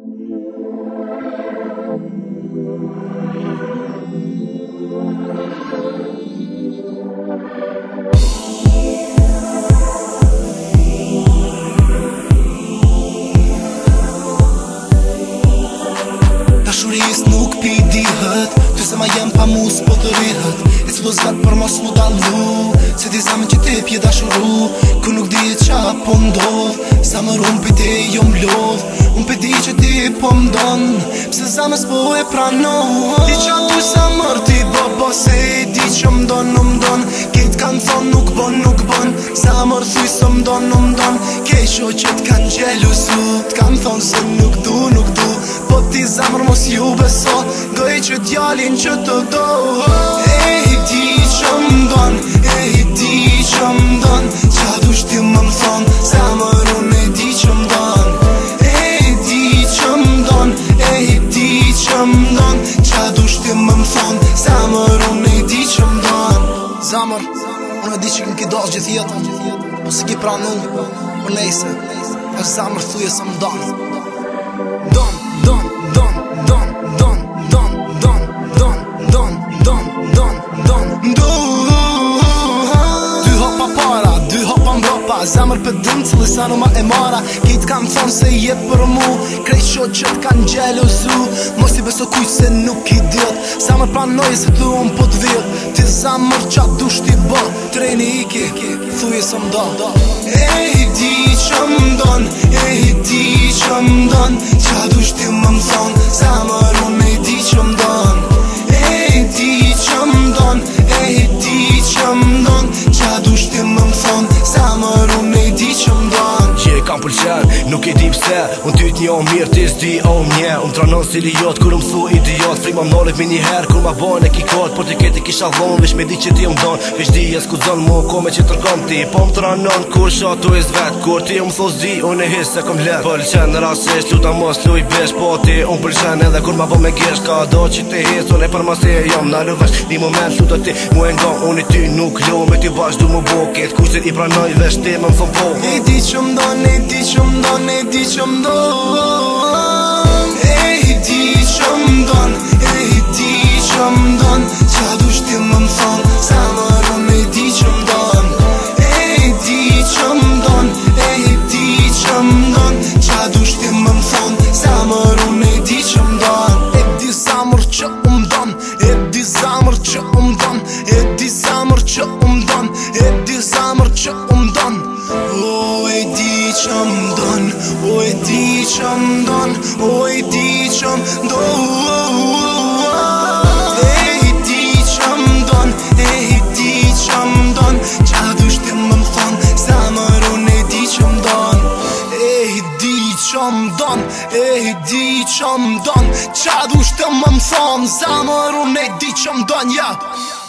Dashuris nuk pi dihet, ty se ma jem pa mu s'po të rihet. E cilo zgat për mos mu dalu, se ti zamen që ti pje dashuru. Ku nuk di qa po mdodh, zamër unë për ti jo m'lodh. Unë për di që ti po m'don, pse zamër s'po e pranon. Ti qa tu zamër ti bobo, se i di që m'don. Kejt kanë thon nuk bon, zamër thuj së m'don. Kej sho që t'kan gjelusu, t'kan thon se nuk du. Po ti zamër mos ju beso, gëj që djalin që të do. E i di që m'don, qa dush ti më m'thon, zamër unë e di që m'don. E i di që m'don, qa dush ti më m'thon, zamër unë e di që m'don. Zamër, unë e di që këm ki dos gjithë jetën, po si ki pranu, po nejse, e zamër thuje së m'don. Zamër për dëmë cëllë sa në ma e mara, kejt kam thonë se je për mu, krejt sho që t'kan gjelosu. Mos i beso kuj se nuk i dit, zamër pranoj se të unë po t'vit. Ti zamër qa dush t'i bo, treni iki, thuje së m'do. E i di që m'don, qa dush ti më m'thon, zamër unë e di që m'don. E i di që m'don, qa dush ti më m'thon, zamër unë e di që m'don. Që e kam pëlqen, nuk e di pse, unë ty t'njo mirë, ti s'di o mje. Unë tranon si liot, kur më thu idiot, frik ma m'nollit mi njëherë, kur ma bojnë e ki kot. Por t'i keti kisha dhon, vish me di që ti m'don, vish di jes ku zon mu, ko me që tërkom ti. Po më tranon, kur shatu e zvet, kur ti më thos di, unë e his se kom let. Pëlqen rasisht, luta mos luj besh, po ti unë pëlqen edhe kur ma bo me gesh. Ka do që ti his, unë e për mas e jom, na luvesh, një moment luta ti, mu e nga, unë i ty nuk lo, me ty bashk du mu bo, ket kushtet i pranoj, vesh ti më thon po. E di që m'don, e di që m'don, e di që m'don, qa dush ti më m'thon, zamër unë e di që m'don. E di që m'don, qa dush ti më m'thon, zamër unë e di që m'don. E di zamër që m'don, e di zamër që m'don, e di zamër që m'don, e di zamër që m'don. O e di që m'don, o e di që m'don, o e di që m'don. E di që m'don, qa dush ti më m'thon, zamër unë e di që m'don. E di që m'don, qa dush ti më m'thon, zamër unë e di që m'don, ja.